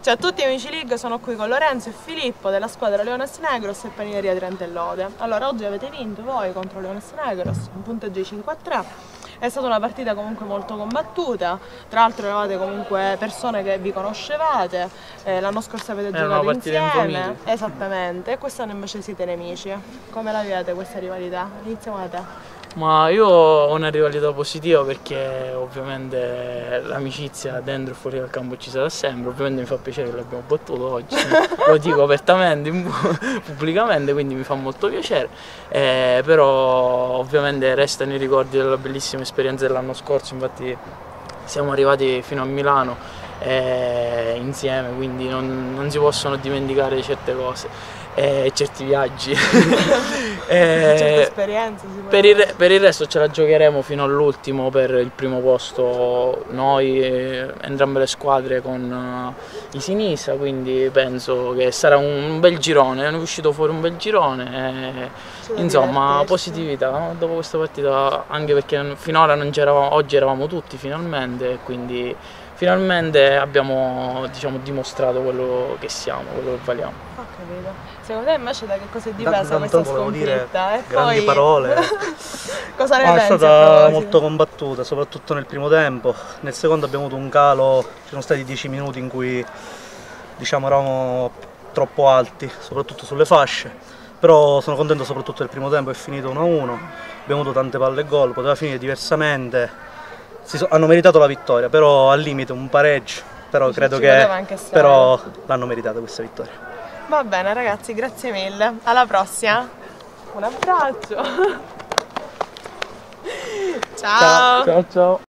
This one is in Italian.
Ciao a tutti amici League, sono qui con Lorenzo e Filippo della squadra Leones Negros e Panineria Trentellode. Allora, oggi avete vinto voi contro Leones Negros, un punteggio di 5-3. È stata una partita comunque molto combattuta, tra l'altro eravate comunque persone che vi conoscevate, l'anno scorso avete giocato insieme. Esattamente, e quest'anno invece siete nemici. Come la vivete questa rivalità? Iniziamo da te. Ma io ho una rivalità positiva perché ovviamente l'amicizia dentro e fuori dal campo ci sarà sempre, ovviamente mi fa piacere che l'abbiamo battuto oggi, lo dico apertamente, pubblicamente, quindi mi fa molto piacere, però ovviamente restano i ricordi della bellissima esperienza dell'anno scorso, infatti siamo arrivati fino a Milano insieme, quindi non si possono dimenticare certe cose. Certi viaggi. Certe esperienze per il resto ce la giocheremo fino all'ultimo per il primo posto noi, entrambe le squadre con i Sinisa, quindi penso che sarà un bel girone, è uscito fuori un bel girone, insomma positività dopo questa partita, anche perché finora non c'eravamo, oggi eravamo tutti finalmente, quindi finalmente abbiamo dimostrato quello che siamo, quello che valiamo. Ho capito. Secondo te invece da che cosa è diversa questa sconfitta? E grandi poi... parole. Cosa ne pensi? È stata molto combattuta, soprattutto nel primo tempo. Nel secondo abbiamo avuto un calo, ci sono stati 10 minuti in cui eravamo troppo alti, soprattutto sulle fasce. Però sono contento soprattutto del primo tempo, è finito 1-1, abbiamo avuto tante palle e gol, poteva finire diversamente. Hanno meritato la vittoria, però al limite un pareggio, però credo che l'hanno meritata questa vittoria. Va bene ragazzi, grazie mille, alla prossima, un abbraccio. Ciao. Ciao.